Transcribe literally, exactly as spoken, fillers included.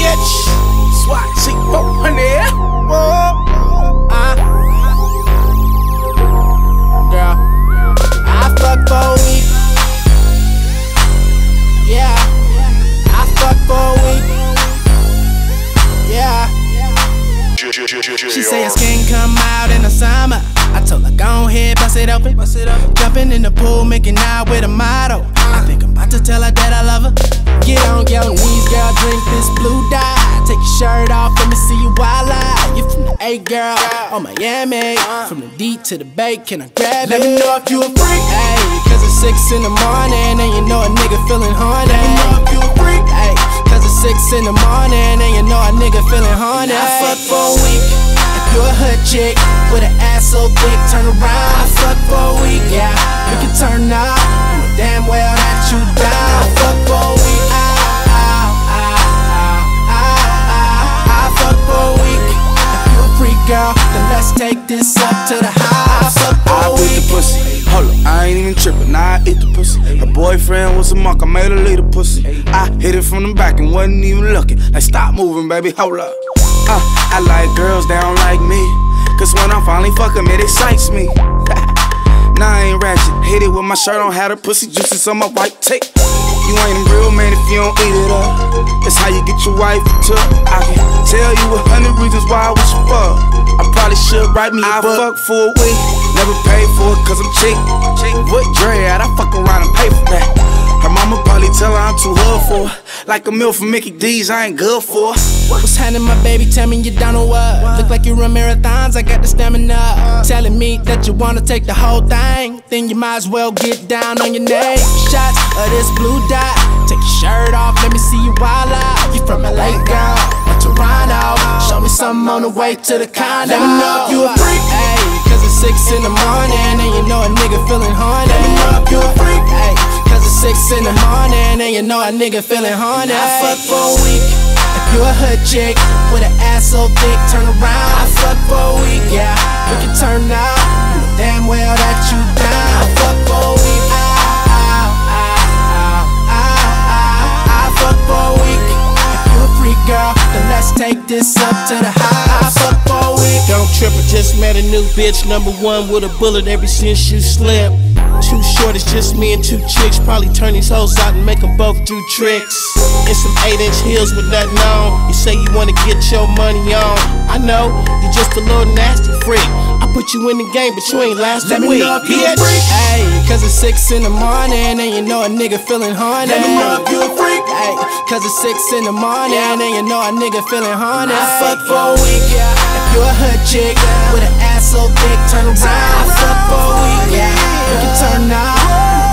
bitch. SWAT G four hundred. Whoa. Uh. Girl, I fuck for a week. Yeah, I fuck for a week. Yeah. She say her skin come out in the summer. I told her go ahead, bust it open. Jumping in the pool, making out with a model. I think I'm about to tell her that I love her. Get on your knees, girl, drink this blue dye. Take your shirt off, let me see you wild out. You from the A, girl, on Miami. From the D to the Bay, can I grab it? Let me know if you a freak. Ayy, cause it's six in the morning and you know a nigga feeling horny. Let me know if you a freak. Ayy, cause it's six in the morning and you know a nigga feeling horny. I fuck for a week. If you a hood chick with an ass so thick, turn around. I fuck for a week, yeah. You can turn up, you know damn well that you down. I fuck for a week. Girl, then let's take this up to the house. I beat the pussy. Hold up, I ain't even trippin', nah, I eat the pussy. Her boyfriend was a monk, I made her leave the pussy. I hit it from the back and wasn't even looking. Like, stop moving, baby, hold up. Uh, I like girls that don't like me, cause when I finally fuck 'em, it excites me. Nah, I ain't ratchet, hit it with my shirt on, had her pussy juices on my white tape. You ain't a real man if you don't eat it up. That's how you get your wife took. I can tell you a hundred reasons why I wish you fuck. I probably should write me a book. I fuck for a week, never pay for it cause I'm cheap. What dread, I fuck around and pay for that. Her mama probably tell her I'm too hood for her. Like a meal from Mickey D's, I ain't good for her. What's happening, my baby? Tell me you down or what? Look like you run marathons, I got the stamina. Telling me that you wanna take the whole thing, then you might as well get down on your neck. Shots of this blue dot, take your shirt off, let me see you wild out. You from L A, girl, or Toronto? Show me something on the way to the condo. Let me know if you a freak. Ayy, cause it's six in the morning and you know a nigga feeling horny. Let me know if you a freak. Ayy, cause it's six in the morning and you know a nigga feeling horny. I fuck for a week. If you a hood chick with an ass so thick, turn around. I fuck for a week, yeah. We can turn up, you know damn well that you down. I fuck for a week. I fuck for a week. If you a freak, girl, then let's take this up to the high. I fuck for a week. Don't trip, I just met a new bitch, number one with a bullet ever since you slept. Too short, it's just me and two chicks. Probably turn these hoes out and make them both do tricks. And some eight inch heels with nothing on. You say you wanna get your money on. I know, you just a little nasty freak. I put you in the game, but you ain't last a week. Let me know if you a freak. Ayy, cause it's six in the morning and you know a nigga feeling horny. Let me know if you a freak. Ayy, cause it's six in the morning and you know a nigga feeling horny. I fuck for a week, yeah. If you a hood chick with an ass so thick, turn around. I fuck for a week, yeah. We can turn up,